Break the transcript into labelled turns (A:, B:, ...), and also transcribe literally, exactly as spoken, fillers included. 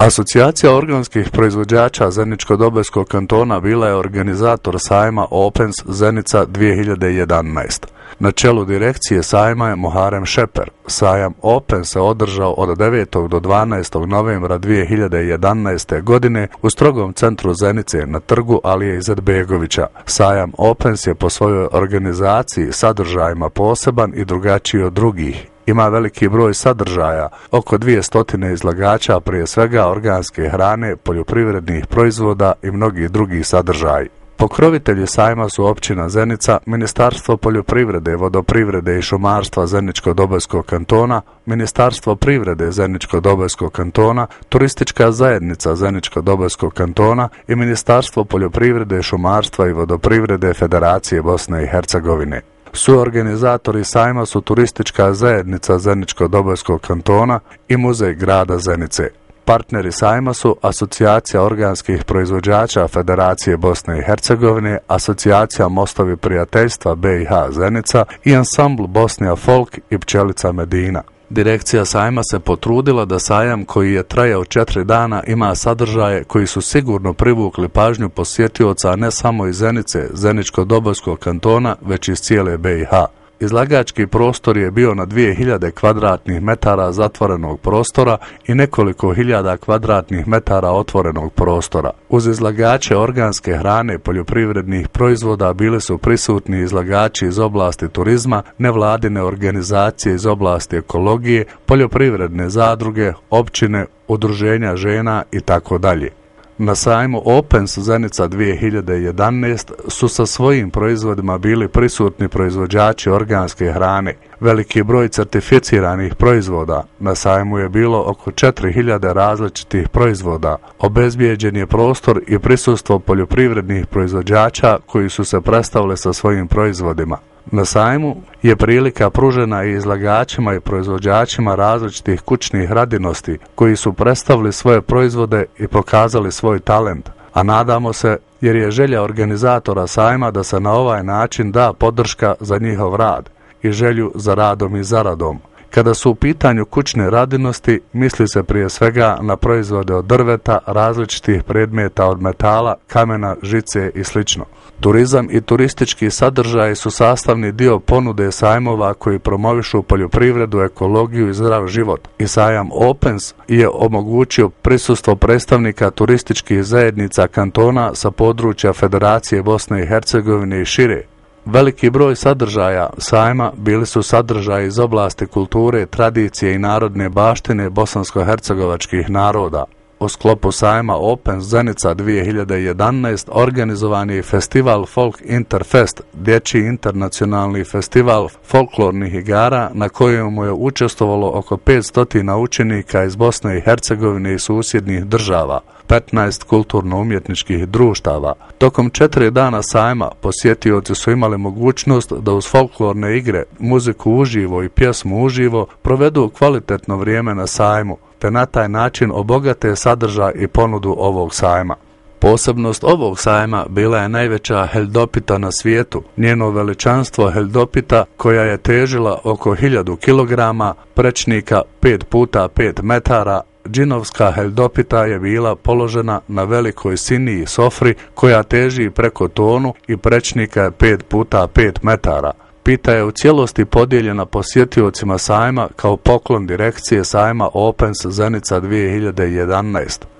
A: Asocijacija organskih proizvođača Zeničko-Dobojskog kantona bila je organizator sajma Opens Zenica dvije hiljade jedanaeste. Na čelu direkcije sajma je Muharem Šeper. Sajam Open se održao od devetog do dvanaestog novembra dvije hiljade jedanaeste. godine u strogom centru Zenice na trgu Alije Izetbegovića. Sajam Opens je po svojoj organizaciji, sadržajima poseban i drugačiji od drugih. Ima veliki broj sadržaja, oko dvije stotine izlagača, prije svega organske hrane, poljoprivrednih proizvoda i mnogih drugih sadržaja. Pokrovitelji sajma su općina Zenica, Ministarstvo poljoprivrede, vodoprivrede i šumarstva Zeničko-Dobojskog kantona, Ministarstvo privrede Zeničko-Dobojskog kantona, Turistička zajednica Zeničko-Dobojskog kantona i Ministarstvo poljoprivrede, šumarstva i vodoprivrede Federacije Bosne i Hercegovine. Suorganizatori sajma su Turistička zajednica Zeničko-Dobojskog kantona i Muzej grada Zenice. Partneri sajma su Asocijacija organskih proizvođača Federacije Bosne i Hercegovine, Asocijacija Mostovi prijateljstva B i H Zenica i Ansambl Bosnija Folk i Pčelica Medina. Direkcija sajma se potrudila da sajam koji je trajao četiri dana ima sadržaje koji su sigurno privukli pažnju posjetioca ne samo iz Zenice, Zeničko-Dobojskog kantona, već iz cijele B i H. Izlagački prostor je bio na dvije hiljade kvadratnih metara zatvorenog prostora i nekoliko hiljada kvadratnih metara otvorenog prostora. Uz izlagače organske hrane, poljoprivrednih proizvoda bili su prisutni izlagači iz oblasti turizma, nevladine organizacije iz oblasti ekologije, poljoprivredne zadruge, općine, udruženja žena i tako dalje. Na sajmu Opens Zenica dvije hiljade jedanaeste. su sa svojim proizvodima bili prisutni proizvođači organske hrane. Veliki broj certificiranih proizvoda. Na sajmu je bilo oko četiri hiljade različitih proizvoda. Obezbijeđen je prostor i prisustvo poljoprivrednih proizvođača koji su se predstavili sa svojim proizvodima. Na sajmu je prilika pružena i izlagačima i proizvođačima različitih kućnih radinosti koji su predstavili svoje proizvode i pokazali svoj talent, a nadamo se, jer je želja organizatora sajma da se na ovaj način da podrška za njihov rad i želju za radom i zaradom. Kada su u pitanju kućne radinosti, misli se prije svega na proizvode od drveta, različitih predmeta od metala, kamena, žice i sl. Turizam i turistički sadržaji su sastavni dio ponude sajmova koji promovišu poljoprivredu, ekologiju i zdrav život. I sajam Opens je omogućio prisustvo predstavnika turističkih zajednica kantona sa područja Federacije Bosne i Hercegovine i šire. Veliki broj sadržaja sajma bili su sadržaji iz oblasti kulture, tradicije i narodne baštine bosansko-hercegovačkih naroda. U sklopu sajma Opens Zenica dvije hiljade jedanaeste. organizovan je festival Folk Interfest, dječji internacionalni festival folklornih igara na kojemu je učestvovalo oko petsto učenika iz Bosne i Hercegovine i susjednih država, petnaest kulturno-umjetničkih društava. Tokom četiri dana sajma posjetioci su imali mogućnost da uz folklorne igre, muziku uživo i pjesmu uživo provedu kvalitetno vrijeme na sajmu, te na taj način obogate sadržaj i ponudu ovog sajma. Posebnost ovog sajma bila je najveća heldopita na svijetu. Njeno veličanstvo heldopita, koja je težila oko hiljadu kilograma, prečnika pet puta pet metara, džinovska heldopita je bila položena na velikoj siniji sofri koja teži preko tonu i prečnika je pet puta pet metara. Pita je u cijelosti podijeljena posjetiocima sajma kao poklon direkcije sajma Opens Zenica dvije hiljade jedanaeste.